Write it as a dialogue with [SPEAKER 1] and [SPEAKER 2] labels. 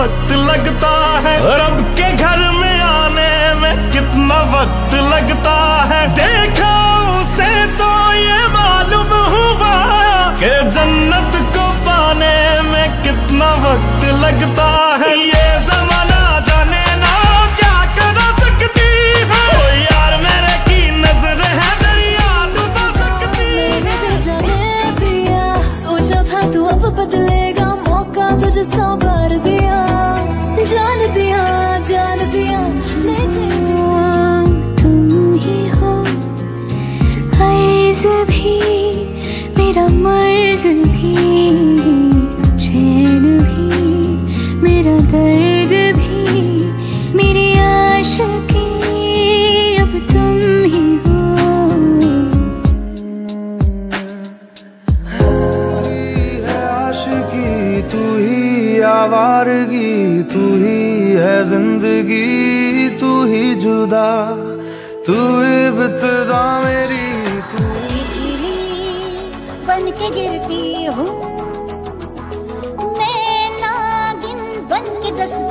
[SPEAKER 1] वक्त लगता है, रब के घर में आने में कितना वक्त लगता है। देखा उसे तो ये मालूम हुआ कि जन्नत को पाने में कितना वक्त लगता है। ये ज़माना जाने ना क्या कर सकती है, ओ यार मेरे की नजर है दरिया डुबा सकती है।
[SPEAKER 2] ऊंचा था तू अब बदलेगा, मौका तुझे संवार दिया, जान दिया जान दिया तुम ही हो। अर्ज भी मेरा मर्ज भी, चैन भी मेरा दर्द भी, मेरी आशिकी अब तुम ही हो।
[SPEAKER 3] है आशिकी तू ही, आवारगी तू ही है जिंदगी, तू ही जुदा तू इब्तिदा मेरी।
[SPEAKER 2] बन के गिरती हूँ मैं, नागिन बन के डस